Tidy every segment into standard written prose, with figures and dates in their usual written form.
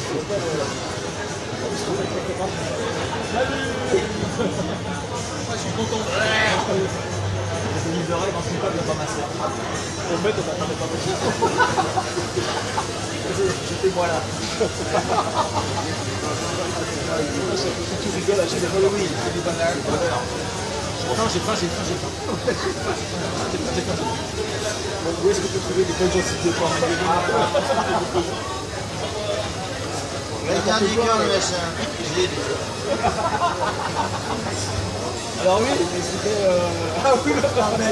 Je suis content. Les oreilles dans son pas de pas masser. En fait, on n'entendait pas beaucoup. J'étais moi là. Si tu rigoles, achète des Halloween. C'est du bonheur. J'ai faim. Donc, où est-ce que tu peux trouver des bonnes gencives de porc? Il vient du cœur, le machin. Je l'ai dit. Alors oui, mais c'était... Ah oui, le mec.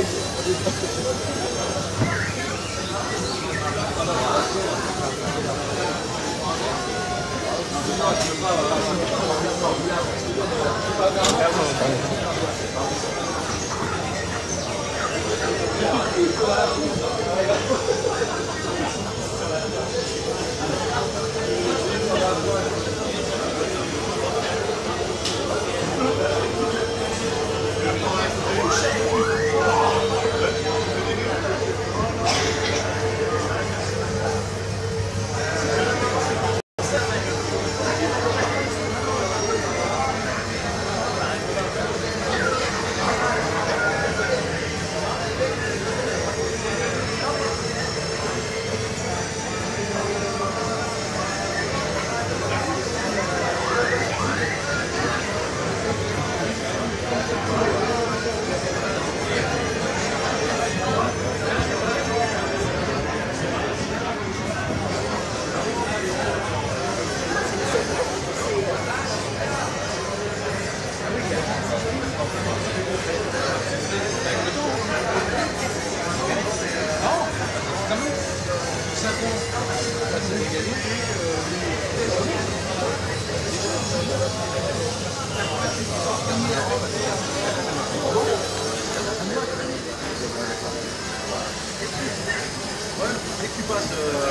Dès que tu passes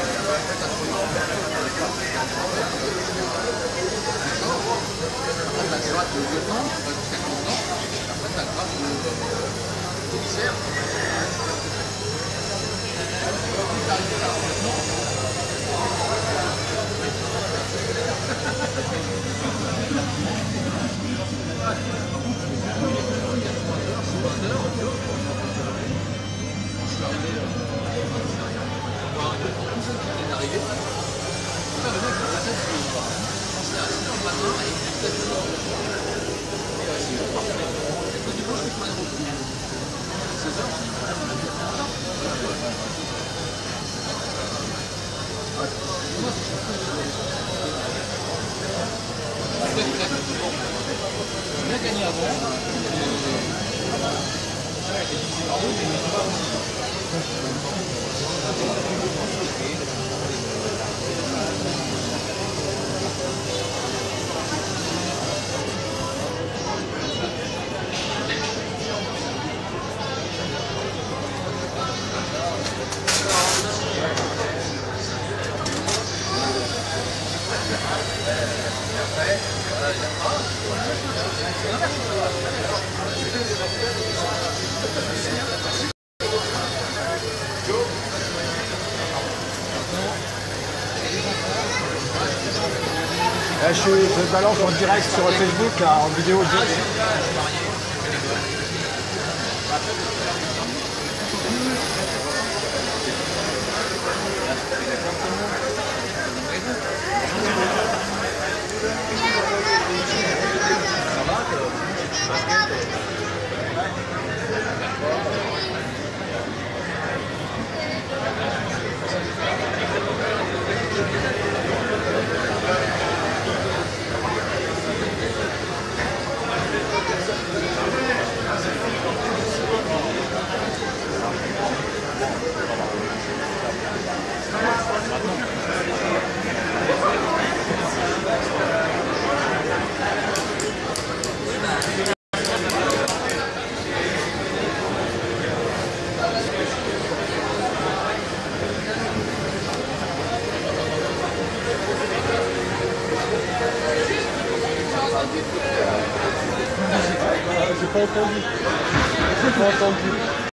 après la droite de lieutenant, jusqu'à commandant, après tu as le grade de commissaire. On a gagné avant. Là, je balance en direct sur Facebook, là, en vidéo direct. J'ai pas entendu. J'ai pas entendu.